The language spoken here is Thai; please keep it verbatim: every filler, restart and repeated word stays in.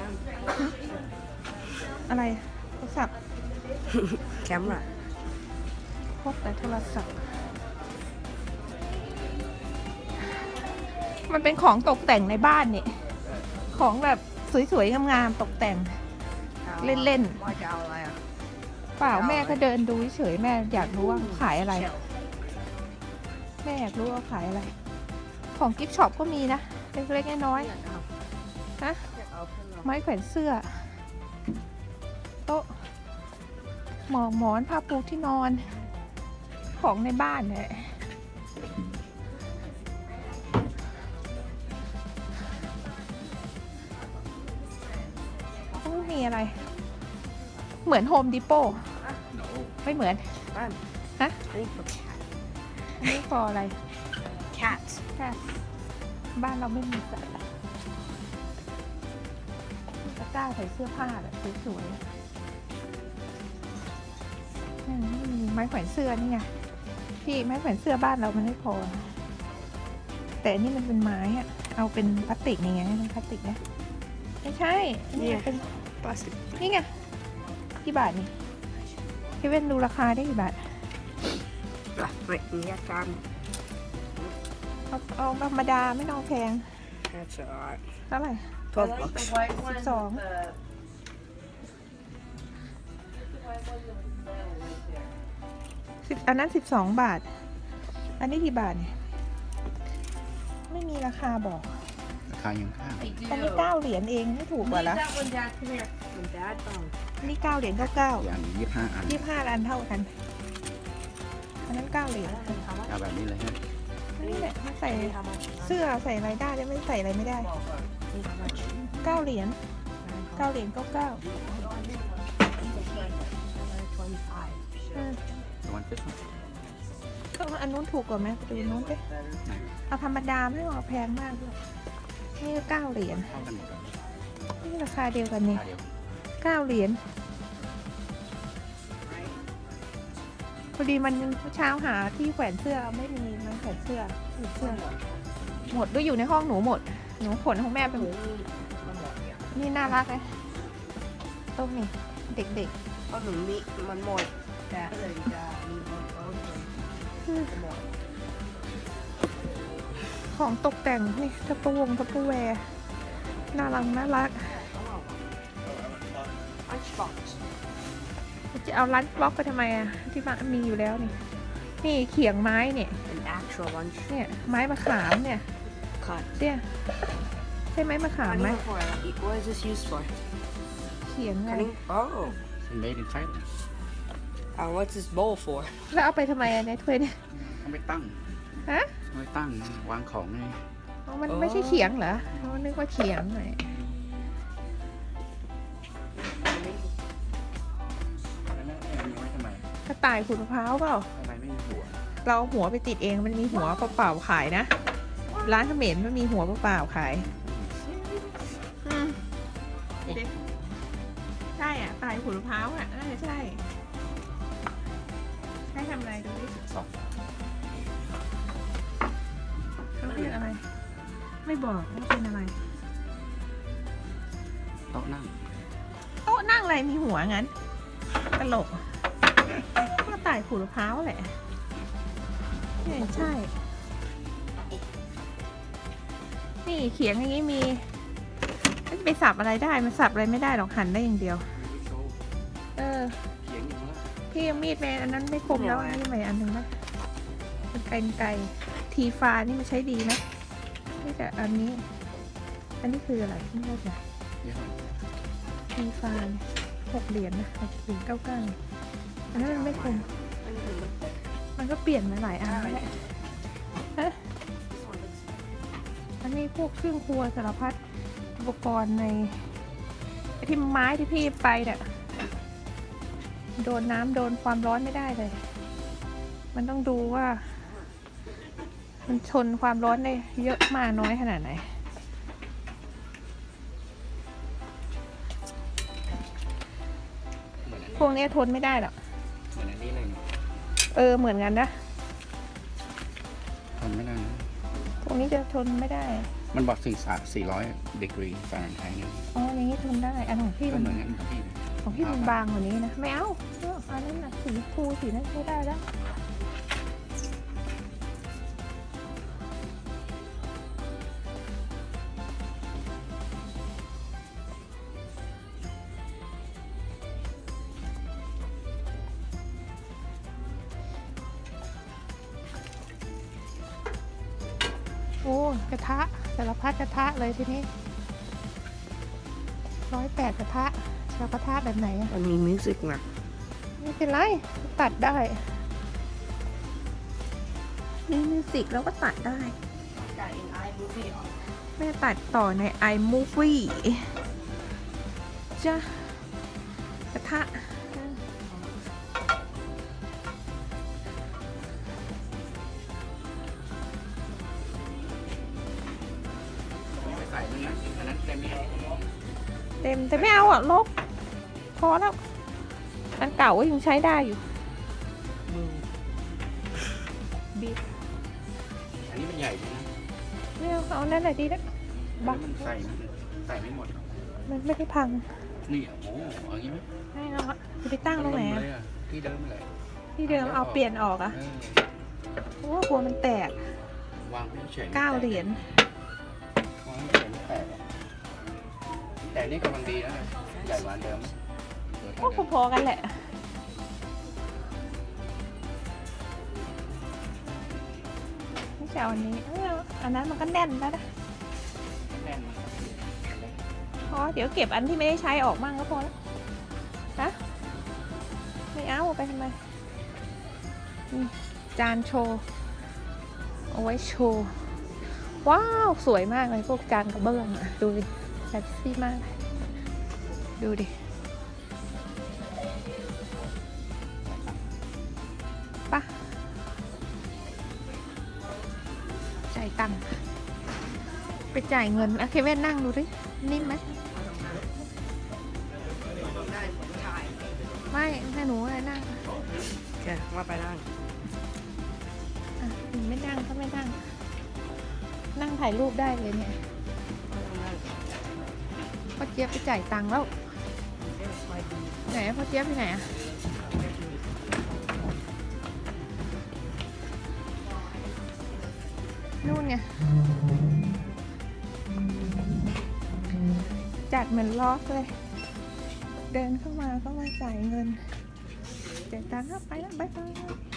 อะไรโทรศัพท์แคมป์พกแต่โทรศัพท์มันเป็นของตกแต่งในบ้านนี่ของแบบสวยๆงามๆตกแต่งเล่นๆเปล่าแม่ก็เดินดูเฉยแม่อยากรู้ว่าขายอะไรแม่อยากรู้ว่าขายอะไรของกิฟต์ช็อปก็มีนะเล็กๆน้อยๆนะไม้แขวนเสื้อโต๊ะหมอนหมอนผ้าปูที่นอนของในบ้านเนี่ยมีอะไรเหมือนโฮมดิโป้ไม่เหมือนฮะอันนี้พออะไร cat cat บ้านเราไม่มีสัตว์ตะกร้าใส่เสื้อผ้าแบบสวยๆนั่นไม่มีไม้แขวนเสื้อนี่ไงพี่ไม้แขวนเสื้อบ้านเรามันไม่พอแต่อันนี้มันเป็นไม้อะเอาเป็นพลาสติกนี่ไงเป็นพลาสติกนะไม่ใช่นี่เป็นพลาสติกนี่ไงกี่บาทนี่พี่เว้นดูราคาได้กี่บาทไม่มีอาการเอาเอาธรรมดาไม่ต้องแพงเท่าไหร่สิบสองสิบอันนั้นสิบสองบาทอันนี้กี่บาทเนี่ยไม่มีราคาบอกราคายังข้างอันนี้เก้าเหรียญเองไม่ถูกกว่าละนี่เก้าเหรียญเก้าเก้าอย่างยี่สิบห้าอันยี่สิบห้าอันเท่ากันอันนั้นเก้าเหรียญเอาแบบนี้เลยฮะนี่แหละใส่เสื้อใส่อะไรได้จะไม่ใส่อะไรไม่ได้เก้าเหรียญเก้าเหรียญเก้าเก้าก็อันนู้นถูกกว่าไหมไปดูนู้นไปเอาธรรมดาไม่เอาแพงมากด้วยนี่เก้าเหรียญนี่ราคาเดียวกันนี่เก้าเหรียญพอดีมันเช้าหาที่แขวนเสื้อไม่มีมันแขวนเสื้อเสื้อหมดด้วยอยู่ในห้องหนูหมดหนูขนของแม่ไปหมดนี่น่ารักเลยต้มนี่เด็กๆเอาหนูมีมันหมดแต่เลยจะมีของตกแต่งนี่ทัพเปอร์วงทัพเปอร์แวร์น่ารักน่ารักจะเอาลันช์บ็อกไปทำไมอ่ะที่บ้านมีอยู่แล้วนี่นี่เขียงไม้เนี่ยเนี่ยไม้มะขามเนี่ยเนี่ยใช่ไหมมะขามไหมเขียงไง made in China Uh, what's this bowl for? แล้วเอาไปทำไมอะในถ้วยเนี่ยเอาไปตั้งฮะเอาไปตั้งวางของไงมันไม่ใช่เขียงเหรอเขานึกว่าเขียงหน่อยกระต่ายขูดมะพร้าวเปล่าทำไมไม่มีหัวเราหัวไปติดเองมันมีหัวเปล่าๆขายนะร้านเขมรมันมีหัวเปล่าๆขายใช่อ่ะตายขูดมะพร้าวอ่ะน่าจะใช่ให้ทำอะไรดูดิสองเขาเรียกอะไรไม่บอกว่าเป็นอะไรโต๊ะนั่งโต๊ะนั่งอะไรมีหัวงั้นตลกก็ตายขูดมะพร้าวแหละนี่ใช่นี่เขียงอย่างนี้มีไปสับอะไรได้มันสับอะไรไม่ได้หรอกหั่นได้อย่างเดียวเออพี่มีดแมนอันนั้นไม่คมแล้วนี่ใหม่อันหนึ่งนะเป็นไก่ไก่ทีฟ้านี่มันใช้ดีไหมนี่แต่อันนี้อันนี้คืออะไรไม่เข้าใจทีฟ้าหกเหรียญนะหกเหรียญเก้าเก้าอันนั้นมันไม่คมมันก็เปลี่ยนมาหลายอันแล้วแหละอันนี้พวกเครื่องครัวสารพัดอุปกรณ์ในที่ไม้ที่พี่ไปเนี่ยโดนน้ำโดนความร้อนไม่ได้เลยมันต้องดูว่ามันทนความร้อนได้เยอะมากน้อยขนาดไหนพวกนี้ทนไม่ได้หรอกเหมือนอันนี้เลยเออเหมือนกันนะทนไม่ได้พวกนี้นี้จะทนไม่ได้มันบอกสี่สามสี่ร้อยดีกรีฟาเรนไฮต์เนี่ยอ๋ออย่างนี้ทนได้อันของพี่ก็มันเหมือนกันกับพี่ของพี่มันบางกว่านี้นะไม่เอาเอาอันนั้นน่ะสีฟูสีนั้นใช้ได้แล้วโอ้กระทะสารพัดกระทะเลยทีนี้ร้อยแปดกระทะชาวกระทะแบบไหนอะมันมีมิวสิกนะไม่เป็นไรตัดได้มีมิวสิกแล้วก็ตัดได้แต่อินไอมูฟี่ออกแม่ตัดต่อใน iMovie จ้ะกระทะไปใส่นั่นนะอันนั้นเต็มที่เต็มแต่ไม่เอาอ่ะลบพอแล้ว อันเก่าก็ยังใช้ได้อยู่มือบีบอันนี้มันใหญ่ใช่ไหมไม่เอาเอานั่นแหละดีแล้วบักมันใส่ใส่ไม่หมดมันไม่ได้พังนี่โอ้เอาอย่างนี้ไหมให้เอาอะจะไปตั้งตรงไหนมัอะเลยอะที่เดิมเลยที่เดิมเอาเปลี่ยนออกอะเออเพราะว่ากลัวมันแตกวางไม่เฉยเก้าเหรียญวางไม่เฉยไม่แตกหรอกแต่นี่กำลังดีแล้วนะใหญ่กว่าอันเดิมเดี๋ยวก็เท่าเดิมพอๆกันแหละไม่ใช่เอาอันนี้เอออันนั้นมันก็แน่นแล้วนะแน่นพอเดี๋ยวเก็บอันที่ไม่ได้ใช้ออกมั่งก็พอแล้วฮะไม่เอาไปทำไมนี่จานโชว์เอาไว้โชว์ว้าวสวยมากเลยพวกจานกระเบื้องอะดูดิแซ่บซี่มากดูดิปะจ่ายตังค์ไปจ่ายเงินอะเคเว่นนั่งดูดินิ่มไหมได้ผลถ่ายไม่ให้หนูอะไรนั่งแกว่าไปนั่งอ่ะหนูไม่นั่งก็ไม่นั่ง นั่งถ่ายรูปได้เลยเนี่ยนั่งพ่อเจี๊ยบไปจ่ายตังค์แล้วเอ๊ะไปดีไหนพ่อเจี๊ยบไปไหนอะนู่นไงจัดเหมือนล็อกเลย เดินเข้ามาก็มาจ่ายเงินจ่ายตังค์ก็ไปแล้วบ๊ายบาย